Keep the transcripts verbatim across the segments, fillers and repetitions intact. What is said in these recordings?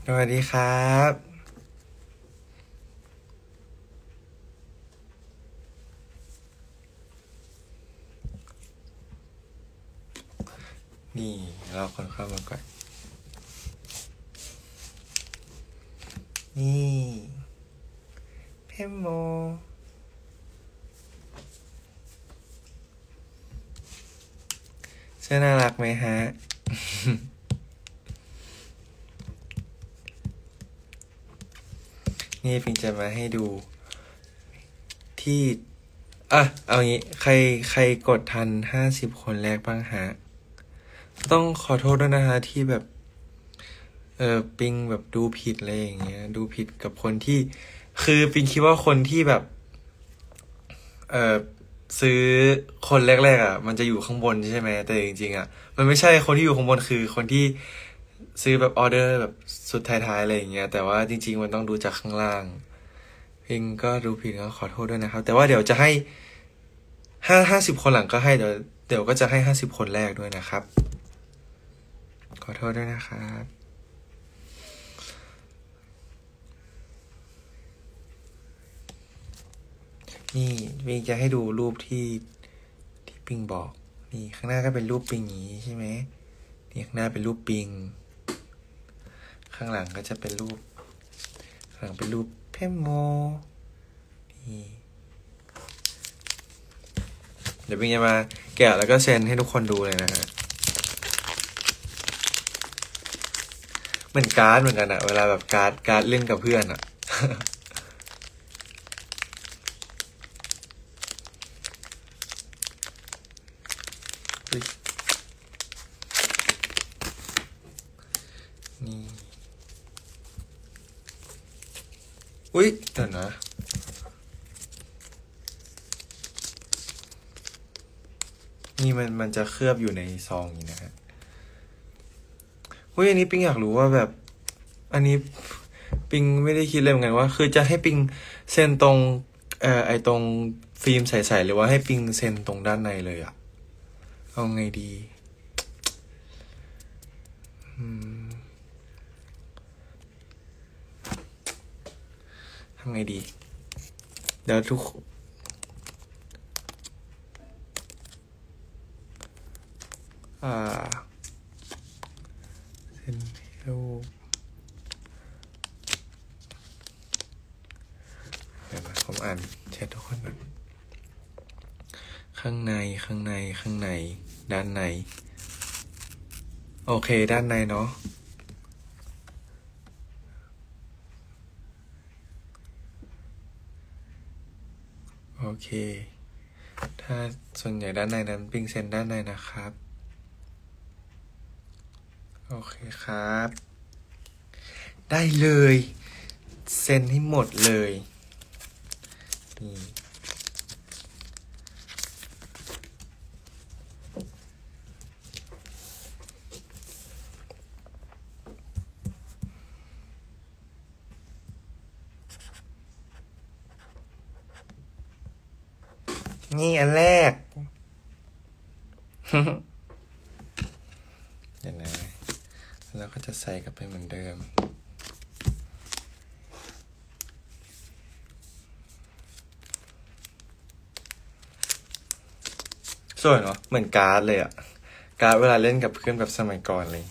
สวัสดีครับนี่เราคนเข้ามาก่อนนี่เพมโมเสื้อน่ารักไหมฮะ นี่พิงจะมาให้ดูที่อ่ะเอางี้ใครใครกดทันห้าสิบคนแรกบ้างฮะต้องขอโทษด้วยนะฮะที่แบบเออปิงแบบดูผิดอะไรอย่างเงี้ยดูผิดกับคนที่คือปิงคิดว่าคนที่แบบเออซื้อคนแรกๆอ่ะมันจะอยู่ข้างบนใช่ไหมแต่จริงๆอ่ะมันไม่ใช่คนที่อยู่ข้างบนคือคนที่ซื้อแบบออเดอร์แบบสุดท้ายๆอะไรอย่างเงี้ยแต่ว่าจริงๆมันต้องดูจากข้างล่างพิงก็ดูผิดก็ขอโทษด้วยนะครับแต่ว่าเดี๋ยวจะให้ห้าห้าสิบคนหลังก็ให้เดี๋ยวเดี๋ยวก็จะให้ห้าสิบคนแรกด้วยนะครับขอโทษด้วยนะครับนี่ปิงจะให้ดูรูปที่ที่ปิงบอกนี่ข้างหน้าก็เป็นรูปปิงอย่างนี้ใช่ไหมนี่ข้างหน้าเป็นรูปปิงข้างหลังก็จะเป็นรูปข้างหลังเป็นรูปเพมโมนี่เดี๋ยวปิงจะมาแกะแล้วก็เซ็นให้ทุกคนดูเลยนะฮะเหมือนการ์ดเหมือนกันอะเวลาแบบการ์ดการ์ดเล่นกับเพื่อนอะ นี่อุ๊ยเดี๋ยวนะนี่มันมันจะเคลือบอยู่ในซองนี้นะฮะอุ๊ยอันนี้ปิงอยากรู้ว่าแบบ อันนี้ปิงไม่ได้คิดเลยเหมือนกันว่า คือจะให้ปิงเซ็นตรงเอ่อไอตรงฟิล์มใสๆหรือว่าให้ปิงเซ็นตรงด้านในเลยอะเอาไงดีอืมทำไงดี เดี๋ยวทุกอ่าเซ็นให้รูปเดี๋ยวนะผมอ่านแชททุกคนก่อนข้างในข้างในข้างในด้านในโอเคด้านในเนาะโอเคถ้าส่วนใหญ่ด้านในนั้นปิงเซ็นด้านในนะครับโอเคครับได้เลยเซ็นให้หมดเลยนี่นี่อันแรก เดี๋ยวนะแล้วก็จะใส่กลับไปเหมือนเดิมสวยเนาะเหมือนการ์ดเลยอะการ์ดเวลาเล่นกับเพื่อนแบบสมัยก่อนเลย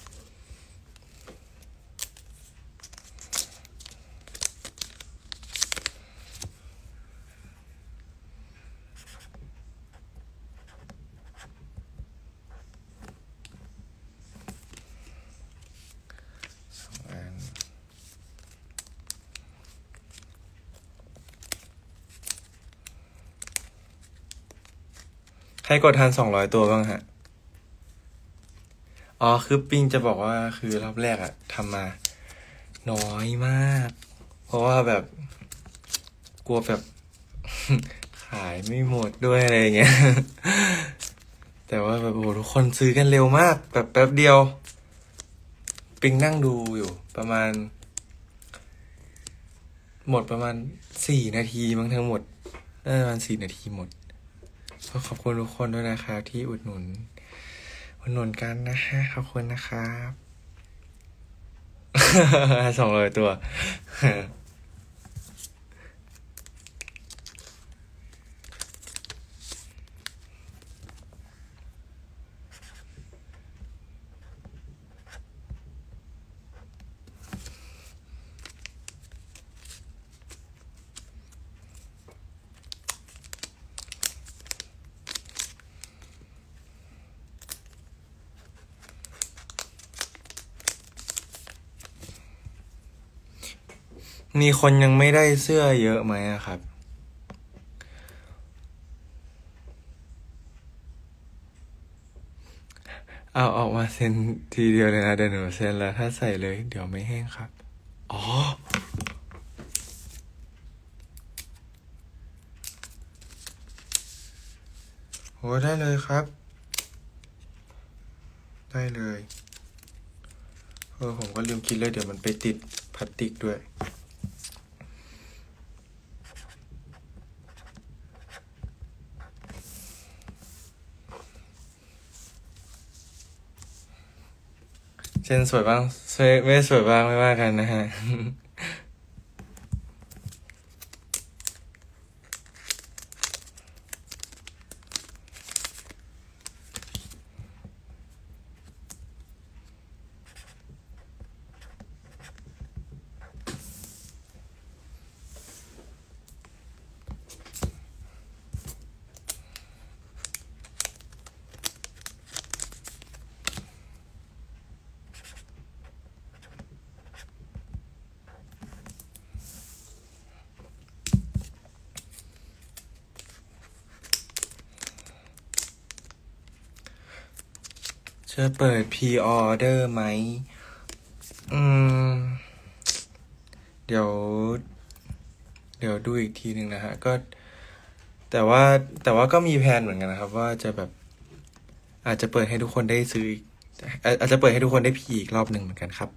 สองอันใครกดทันสองร้อยตัวบ้างฮะอ๋อคือปิงจะบอกว่าคือรอบแรกอะทำมาน้อยมาก เพราะว่าแบบกลัวแบบ ขายไม่หมดด้วยอะไรอย่างเงี้ย แต่ว่าแบบโอ้โหทุกคนซื้อกันเร็วมากแบบแป๊บเดียว ปิงนั่งดูอยู่ประมาณ หมดประมาณสี่นาทีมั้งทั้งหมดน่าจะประมาณสี่นาทีหมดก็ขอบคุณทุกคนด้วยนะครับที่อุดหนุนอุดหนุนกันนะฮะขอบคุณนะครับสองร้อยตัว มีคนยังไม่ได้เสื้อเยอะไหมอะครับ เอาออกมาเซ็นทีเดียวเลยนะเดี๋ยวหนูเซ็นแล้วถ้าใส่เลยเดี๋ยวไม่แห้งครับ อ๋อ โหได้เลยครับ ได้เลย เออผมก็ลืมคิดเลยเดี๋ยวมันไปติดพลาสติกด้วย เซ็นสวยบ้างสวยไม่สวยบ้างไม่ว่ากันนะฮะ จะเปิดพรีออเดอร์ไหม อืม เดี๋ยว เดี๋ยวดูอีกทีหนึ่งนะฮะ ก็ แต่ว่า แต่ว่าก็มีแผนเหมือนกันนะครับ ว่าจะแบบ อาจจะเปิดให้ทุกคนได้ซื้ออีกอาอาจจะเปิดให้ทุกคนได้พีอีกรอบหนึ่งเหมือนกันครับ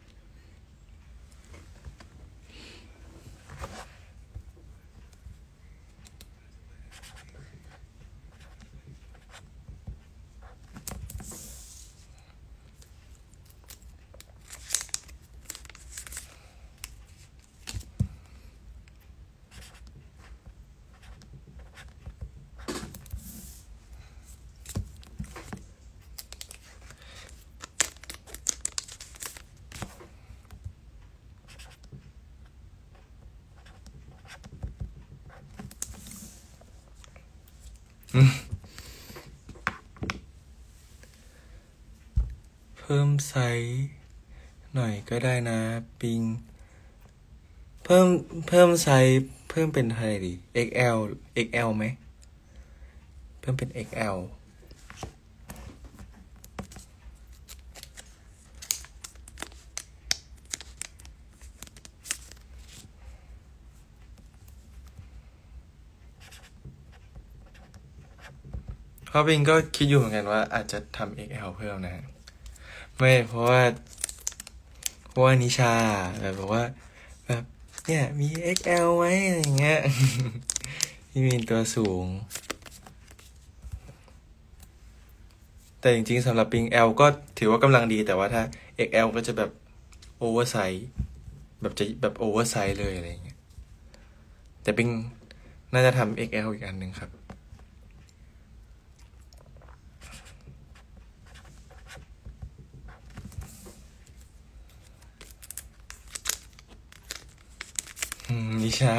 อืม เพิ่มไซส์หน่อยก็ได้นะปิง เพิ่ม เพิ่มไซส์เพิ่มเป็นอะไรดี เอ็กซ์ แอล เอ็กซ์ แอล ไหม เพิ่มเป็น เอ็กซ์ แอล เพราะปิงก็คิดอยู่เหมือนกันว่าอาจจะทำ เอ็กซ์ แอล เพิ่มนะ ไม่เพราะว่า เพราะว่านิชาแบบบอกว่า แบบเนี่ยมี เอ็กซ์ แอล ไหมอะไรอย่างเงี้ย พี่มีนตัวสูง แต่จริงๆสำหรับปิง L ก็ถือว่ากำลังดี แต่ว่าถ้า เอ็กซ์ แอล ก็จะแบบโอเวอร์ไซส์แบบจะแบบโอเวอร์ไซส์เลยอะไรอย่างเงี้ย แต่ปิงน่าจะทำ เอ็กซ์ แอล อีกอันหนึ่งครับ อืมนิชา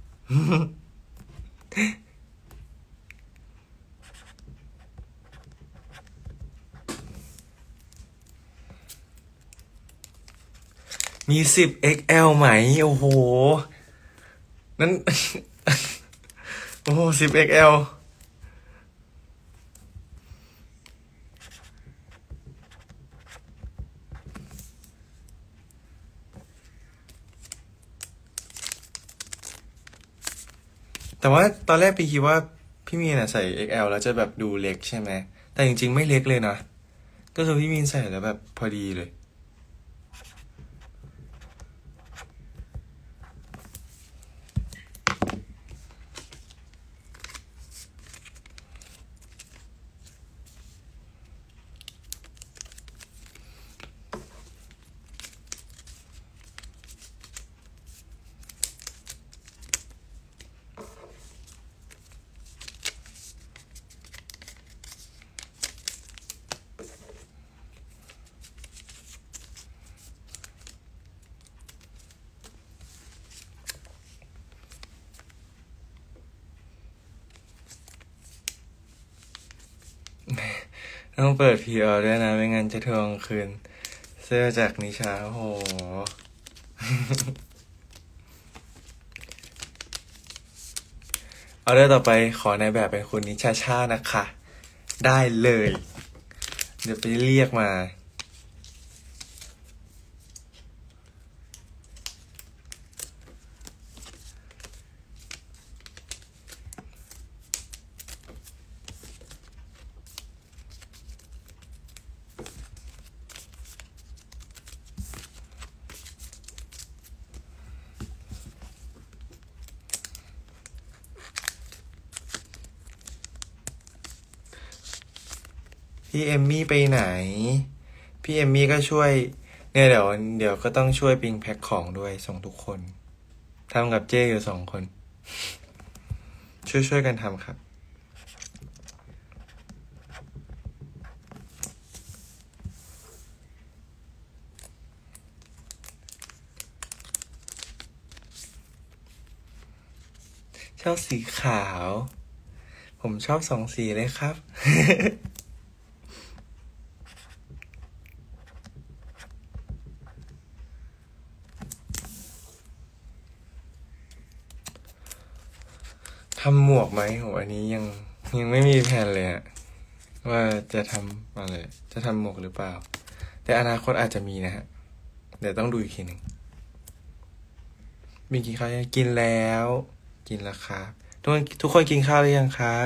มี สิบ เอ็กซ์ แอล ไหม โอ้โห นั่น โอ้โห สิบ เอ็กซ์ แอล แต่ว่าตอนแรกพี่คิดว่าพี่มีนอะใส่ เอ็กซ์ แอล แล้วจะแบบดูเล็กใช่ไหม แต่จริงๆไม่เล็กเลยนะ ก็คือพี่มีนใส่แล้วแบบพอดีเลย อต้องเปิดพีออด้วยนะไม่งั้นจะทวงคืนเสื้อจากนิชาโอ้โห ออเดอร์ต่อไปขอในแบบเป็นคุณนิชาชานะคะ ได้เลย เดี๋ยวไปเรียกมาพี่เอมมี่ไปไหน พี่เอมมี่ก็ช่วยเนี่ยเดี๋ยวเดี๋ยวก็ต้องช่วยปิงแพ็คของด้วยส่งทุกคนทำกับเจ้อยู่สองคน ช่วยช่วยกันทำครับชอบสีขาว ผมชอบสองสีเลยครับ ทำหมวกไหมโหอันนี้ยังยังไม่มีแผนเลยอะว่าจะทำอะไรจะทำหมวกหรือเปล่า แต่อนาคตอาจจะมีนะฮะ เดี๋ยวต้องดูอีกทีหนึ่งมีกินข้าวยังกินแล้ว กินแล้วครับทุกคนทุกคนกินข้าวหรือยังครับ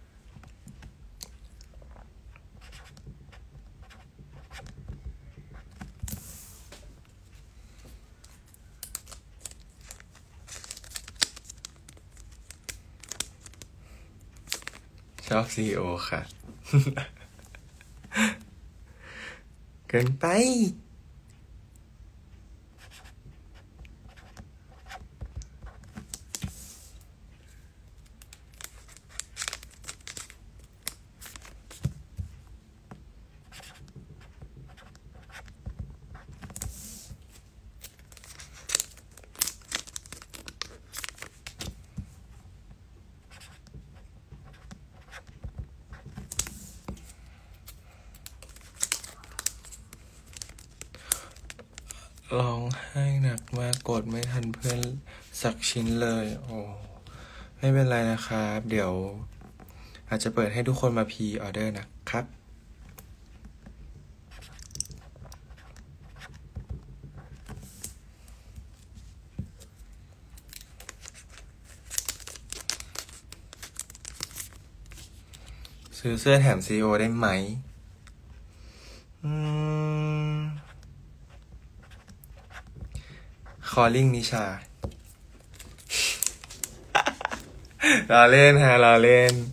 ชอบซีโอค่ะ เกินไป ร้องไห้หนักมากกดไม่ทันเพื่อนสักชิ้นเลย โอ้ไม่เป็นไรนะครับ เดี๋ยว อาจจะเปิดให้ทุกคนมาพีออเดอร์นะครับ ซื้อเสื้อแถมซีโอได้ไหม อืม calling นิชา รอเล่นฮะรอเล่น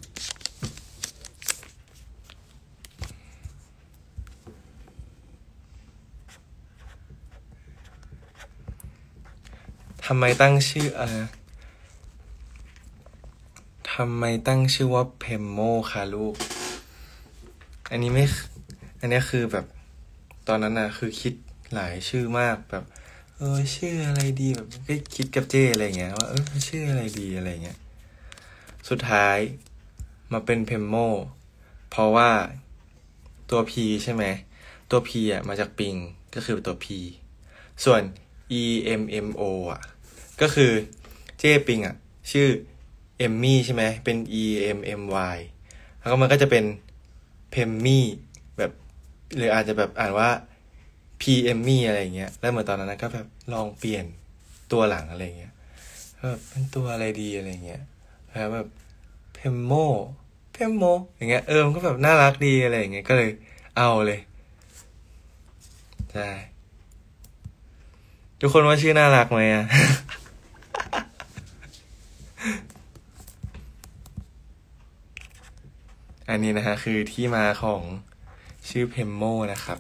ทำไมตั้งชื่ออะไรนะทำไมตั้งชื่อว่าเพมโมคะลูก อันนี้ไม่ อันนี้คือแบบ ตอนนั้นนะคือคิดหลายชื่อมากแบบ เออชื่ออะไรดีแบบก็คิดกับเจ้อะไรเงี้ยว่าเออชื่ออะไรดีอะไรเงี้ย สุดท้ายมาเป็นเพมโมเพราะว่าตัว P ใช่ไหม ตัว P อ่ะมาจากปิงก็คือตัว P ส่วน E M M O อ่ะก็คือเจ้ปิงอ่ะชื่อเอมมี่ใช่ไหมเป็น E M M Y แล้วก็มันก็จะเป็นเพมมี่แบบหรืออาจจะแบบอ่านว่า P เอมมี่อะไรเงี้ยแล้วเหมือนตอนนั้นก็แบบลองเปลี่ยนตัวหลังอะไรเงี้ยแบบเป็นตัวอะไรดีอะไรเงี้ยแล้วแบบเพมโมเพมโมอย่างเงี้ยเออมันก็แบบน่ารักดีอะไรอย่างเงี้ยก็เลยเอาเลยใช่ทุกคนว่าชื่อน่ารักไหมอ่ะ อันนี้นะฮะคือที่มาของชื่อเพมโมนะครับ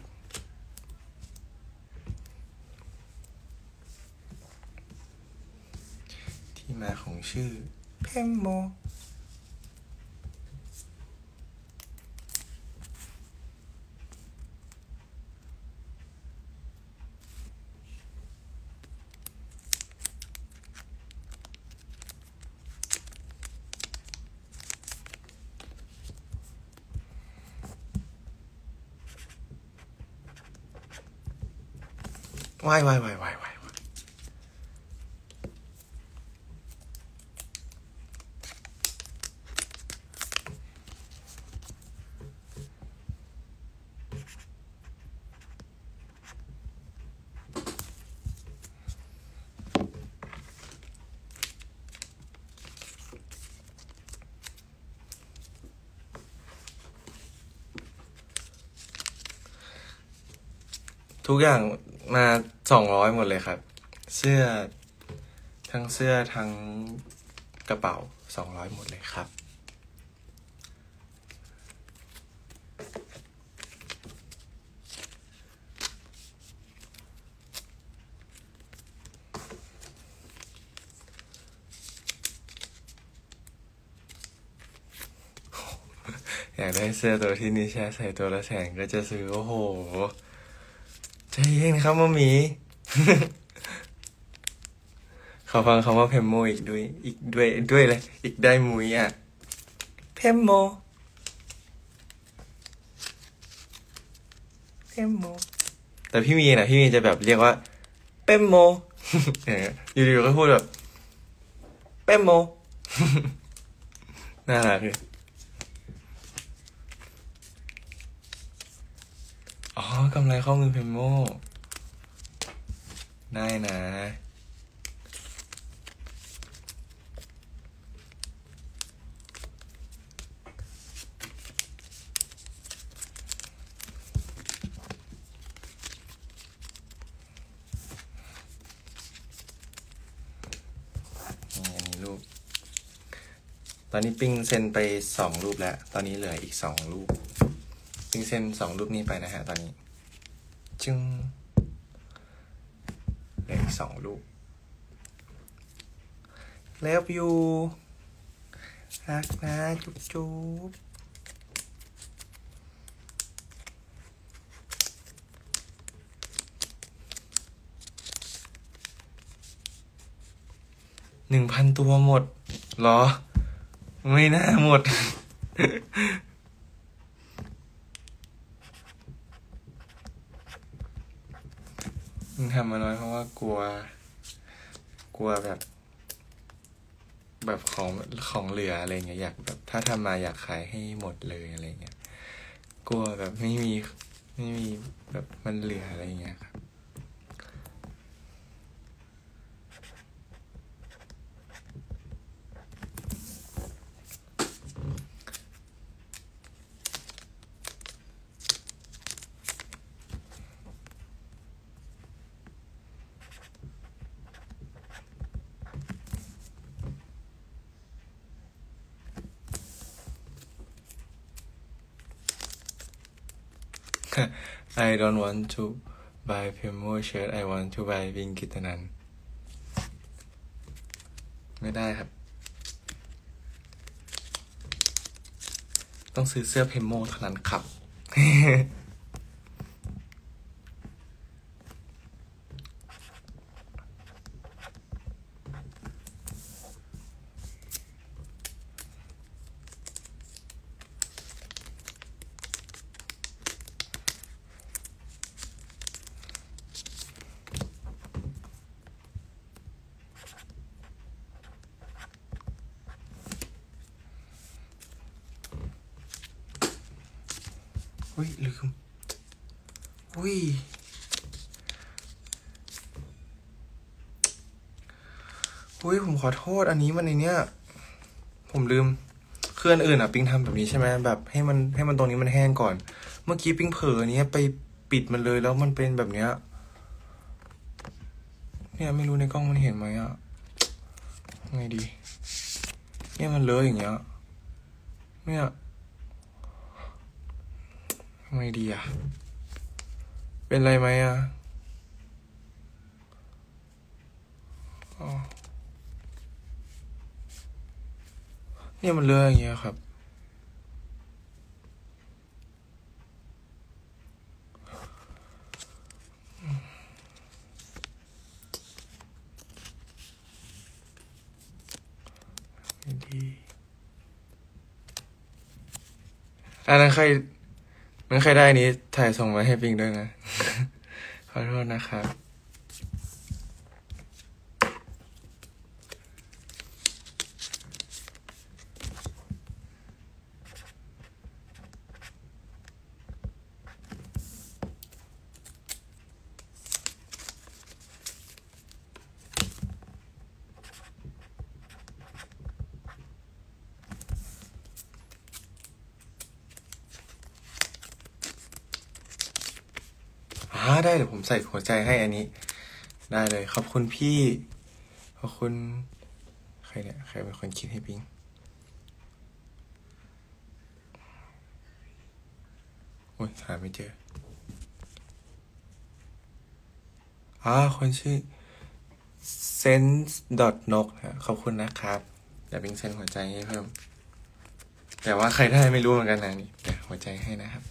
ที่มาของชื่อเพมโมวายวายวายวายวายทุกอย่างมาสองร้อยหมดเลยครับเสื้อทั้งเสื้อทั้งกระเป๋าสองร้อยหมดเลยครับอยากได้เสื้อตัวที่นิชาใส่ตัวละแสนก็จะซื้อโอ้โหใจเย็นครับมัมมี่ ขอฟังคำว่าเพมโมอีกด้วยอีกด้วยด้วยเลยอีกได้มุ้ยอ่ะเพมโมเพมโมแต่พี่มีนะพี่มีจะแบบเรียกว่าเปมโม อยู่ๆก็พูดแบบเปมโม น่ารักเลยอ๋อกำไรข้อมือเพมโมได้นะรูปตอนนี้ปิงเซ็นไปสองรูปแล้วตอนนี้เหลืออีกสองรูปปิงเซ็นสองรูปนี้ไปนะฮะตอนนี้จึงเหลืออีกสองรูปเลิฟยูรักนะจุ๊บจุ๊บหนึ่งพันตัวหมดเหรอไม่น่าหมด มึงทำมาน้อยเพราะว่ากลัวกลัวแบบแบบของของเหลืออะไรเงี้ยอยากแบบถ้าทำมาอยากขายให้หมดเลยอะไรเงี้ยกลัวแบบไม่มีไม่มีแบบมันเหลืออะไรเงี้ยครับI don't want to buy Pemo shirt I want to buy วิงกิตนันไม่ได้ครับต้องซื้อเสื้อเพมโมเท่านั้นครับ อุ้ยลืมอุ้ยอุ้ยผมขอโทษอันนี้มันในเนี้ยผมลืมคืออันอื่นอ่ะปิงทำแบบนี้ใช่ไหมแบบให้มันให้มันตรงนี้มันแห้งก่อนเมื่อกี้ปิงเผลอเนี้ยไปปิดมันเลยแล้วมันเป็นแบบเนี้ยเนี่ยไม่รู้ในกล้องมันเห็นไหมอ่ะไงดีเนี่ยมันเลอะอย่างเงี้ยเนี่ยไงดีอ่ะเป็นไรไหมอ่ะอ๋อเนี่ยมันเลอะอย่างเงี้ยครับดีอันนั้นใครนั้นใครได้นี้ถ่ายส่งมาให้ปิงด้วยนะ ขอโทษนะครับอ่าได้เดี๋ยวผมใส่หัวใจให้อันนี้ ได้เลย ขอบคุณพี่ ขอบคุณ ใครเนี่ย ใครเป็นคนคิดให้ปิงโอ้ยหาไม่เจออ่าคนชื่อ sense dot นกนะขอบคุณนะครับเดี๋ยวปิงเซ็นหัวใจให้เพิ่ม แต่ว่าใครได้ไม่รู้เหมือนกันนะนี่เดี๋ยวหัวใจให้นะครับ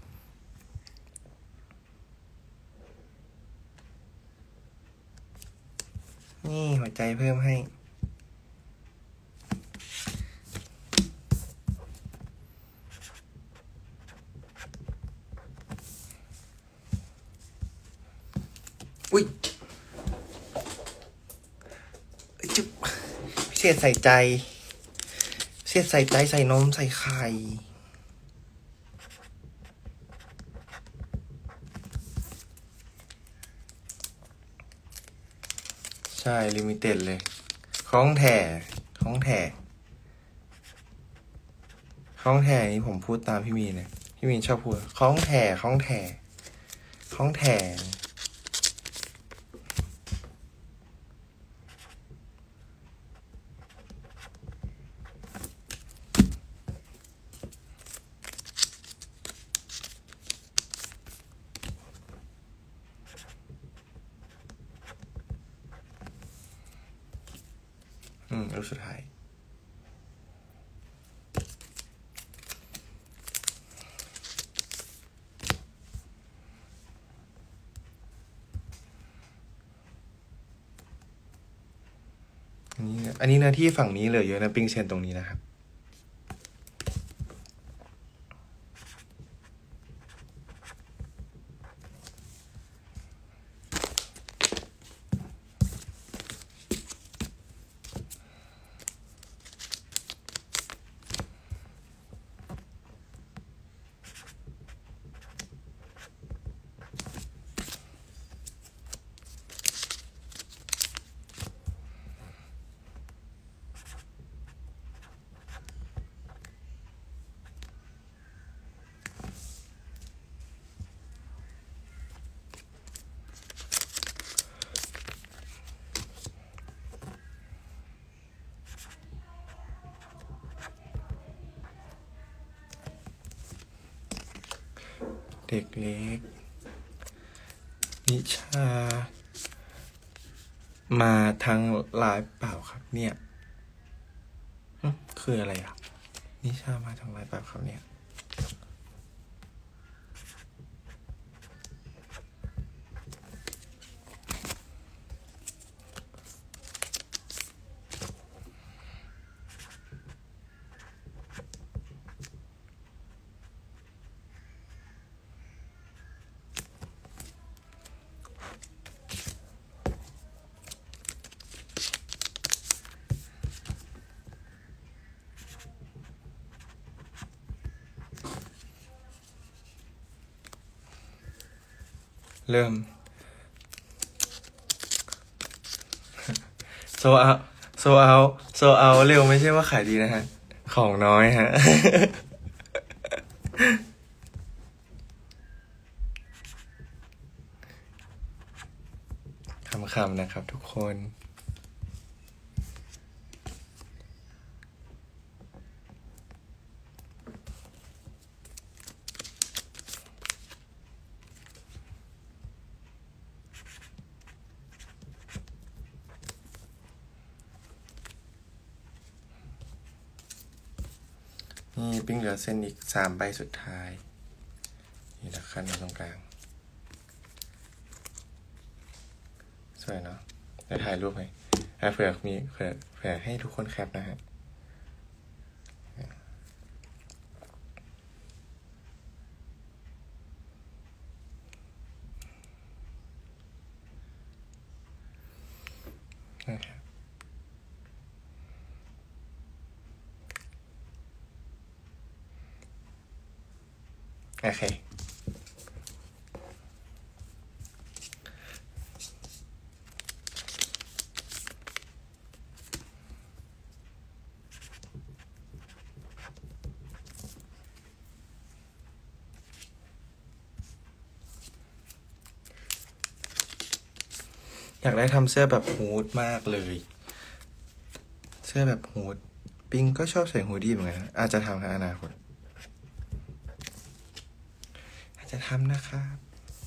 นี่หัวใจเพิ่มให้ อุ้ยจุ๊บพิเศษใส่ใจพิเศษใส่ใจใส่นมใส่ไข่ ใช่ลิมิเต็ดเลยของแท้ของแท้ของแท้นี่ผมพูดตามพี่มีนนะพี่มีนชอบพูดของแท้ของแท้ของแท้อืมรูปสุดท้ายอันนี้อันนี้เนื้อที่ฝั่งนี้เหลือเยอะนะปิงเชนตรงนี้นะครับเด็กเล็กนิชามาทางไลฟ์เปล่าครับเนี่ยคืออะไรอ่ะนิชามาทางไลฟ์เปล่าครับเนี่ยเริ่มโซเอาโซเอาโซเอาเร็วไม่ใช่ว่าขายดีนะฮะของน้อยฮะ คำๆนะครับทุกคนนี่ปิ้งเหลือเส้นอีกสามใบสุดท้ายนี่นะขั้นตรงกลางสวยเนาะเดี๋ยวถ่ายรูปให้เผื่อมีเผื่อเผื่อให้ทุกคนแคปนะฮะนะครับโอเคอยากได้ทำเสื้อแบบฮูดมากเลยเสื้อแบบฮูดปิงก็ชอบใส่ฮูดดี้เหมือนกันอาจจะทำในอนาคตอาจจะทำนะครับ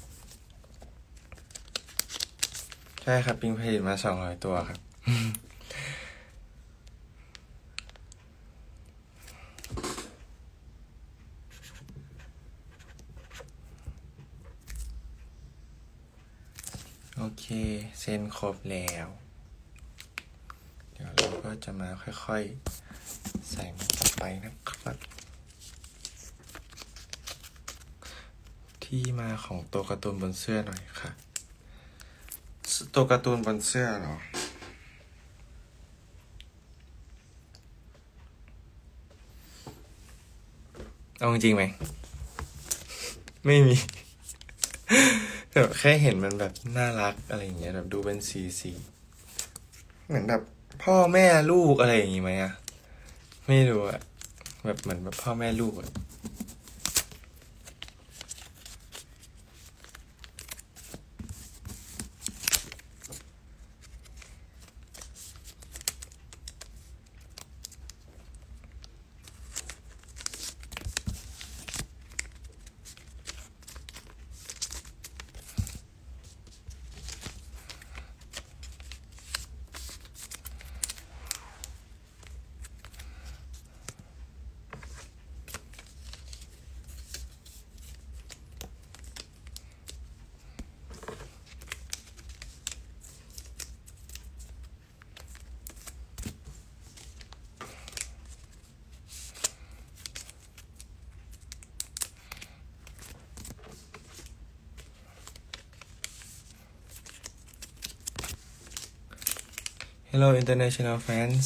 ใช่ครับปิงผลิตมาสองร้อยตัวครับโอเคเซ็นครบแล้วเดี๋ยวเราก็จะมาค่อยๆใส่มันต่อไปนะครับที่มาของตัวการ์ตูนบนเสื้อหน่อยค่ะตัวการ์ตูนบนเสื้อเหรอเอาจริงไหมไม่มีแต่แค่เห็นมันแบบน่ารักอะไรอย่างเงี้ยแบบดูเป็นสีสีเหมือนแบบพ่อแม่ลูกอะไรอย่างงี้ไหมอะไม่รู้อะแบบเหมือนแบบพ่อแม่ลูกอะHello international fans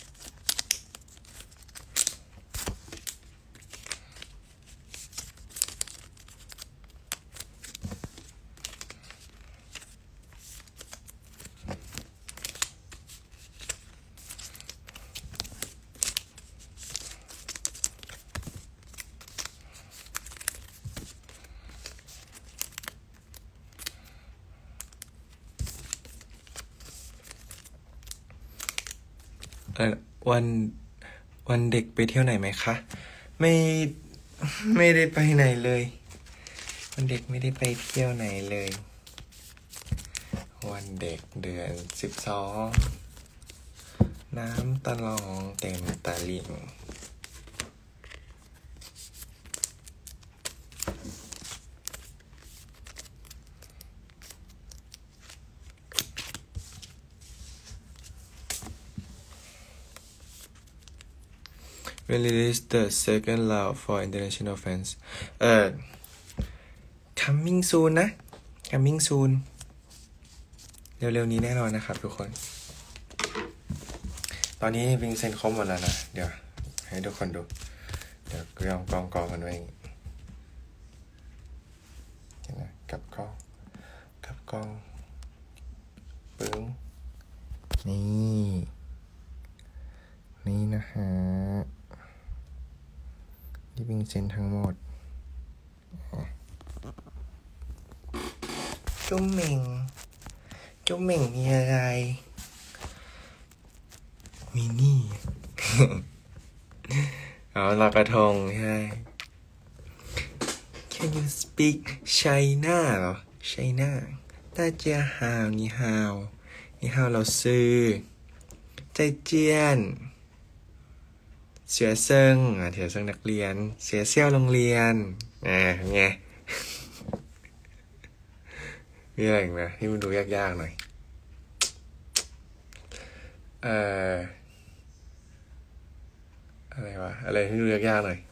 เออวันวันเด็กไปเที่ยวไหนไหมคะไม่ไม่ได้ไปไหนเลยวันเด็กไม่ได้ไปเที่ยวไหนเลยวันเด็กเดือนสิบสองน้ำตะลองเต็มตะลิ่งWhen release the second round for international fans เอ่อ coming soon นะ coming soon เร็วๆนี้แน่นอนนะครับทุกคนตอนนี้วิงเซนครบหมดแล้วนะเดี๋ยวให้ทุกคนดูเดี๋ยวกองกองกองกันไว้เห็นไหมกับกล้องกับกล้องปึ้งนี่นี่นะฮะที่วิงเซนทั้งหมดจุ๊มเหม่งจุ๊มเหม่งมีอะไรมินี่ เอาลอยกระทงใช่ Can you speak China เหรอ China 大家好你好你好老师再见เสียเซิงอ่ะเสียเซิงนักเรียนเสียเซี่ยวโรงเรียนอ่าไงมีอะไรอีกไหมที่มันดูยากๆหน่อยเอ่ออะไรวะอะไรที่ดูยากๆหน่อย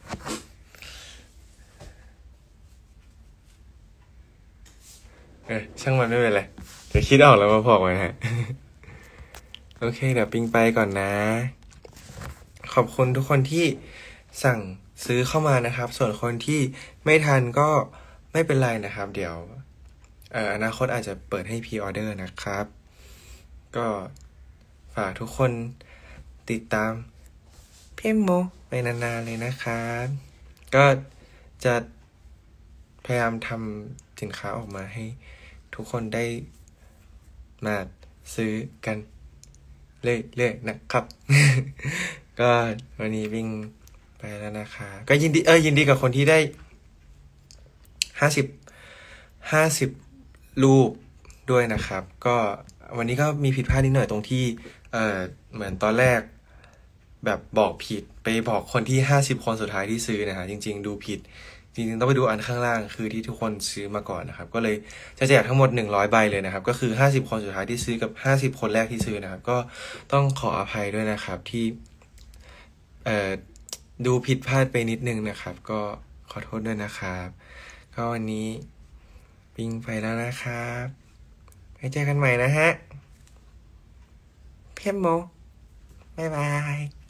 เออช่างมันไม่เป็นไรเดี๋ยวคิดออกแล้วมาบอกมาฮะโอเคเดี๋ยวปิงไปก่อนนะขอบคุณทุกคนที่สั่งซื้อเข้ามานะครับส่วนคนที่ไม่ทันก็ไม่เป็นไรนะครับเดี๋ยวเอ่ออนาคตอาจจะเปิดให้พรีออเดอร์นะครับก็ฝากทุกคนติดตามพี่โมไปนานๆเลยนะครับก็จะพยายามทำสินค้าออกมาให้ทุกคนได้มาซื้อกันเรื่อยๆนะครับ ก็วันนี้วิ่งไปแล้วนะคะก็ยินดีเออยินดีกับคนที่ได้ห้าสิบห้าสิบรูปด้วยนะครับ ก็วันนี้ก็มีผิดพลาดนิดหน่อยตรงที่เออเหมือนตอนแรกแบบบอกผิดไปบอกคนที่ห้าสิบคนสุดท้ายที่ซื้อนะฮะจริงๆดูผิดจริงๆต้องไปดูอันข้างล่างคือที่ทุกคนซื้อมาก่อนนะครับก็เลยจะแจกทั้งหมดหนึ่งร้อยใบเลยนะครับก็คือห้าสิบคนสุดท้ายที่ซื้อกับห้าสิบคนแรกที่ซื้อนะครับก็ต้องขออภัยด้วยนะครับที่เอ่อดูผิดพลาดไปนิดนึงนะครับก็ขอโทษด้วยนะครับก็วันนี้ปิงไปแล้วนะครับไว้เจอกันใหม่นะฮะเพียมโมบ๊ายบาย